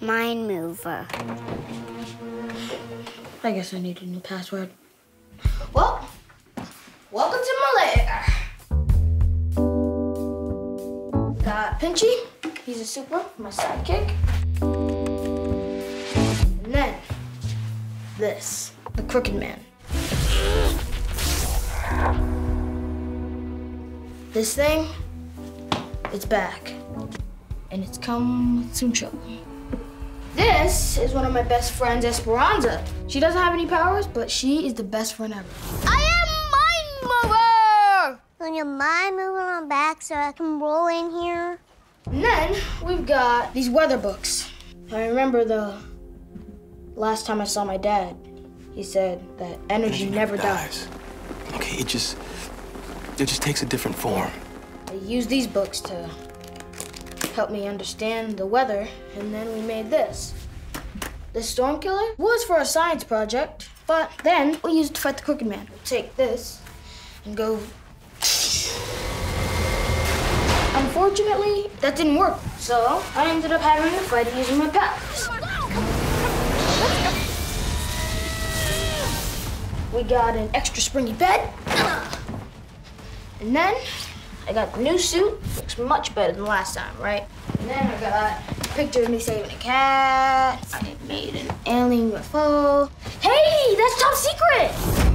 mind mover. I guess I need a new password. Well, welcome to my lair. Got Pinchy, he's a super, my sidekick. And then, this, the Crooked Man. This thing, it's back. And it's come with some trouble. This is one of my best friends, Esperanza. She doesn't have any powers, but she is the best friend ever. I am mind mover! Can you mind move on back so I can roll in here? And then we've got these weather books. I remember the last time I saw my dad, he said that energy never dies. Okay, it just takes a different form. I used these books to help me understand the weather, and then we made this. This storm killer was for a science project, but then we used it to fight the Crooked Man. We'll take this and go. Unfortunately, that didn't work, so I ended up having to fight using my powers. We got an extra springy bed, and then I got the new suit. Looks much better than last time, right? And then I got a picture of me saving a cat. I made an alien UFO. Hey, that's top secret!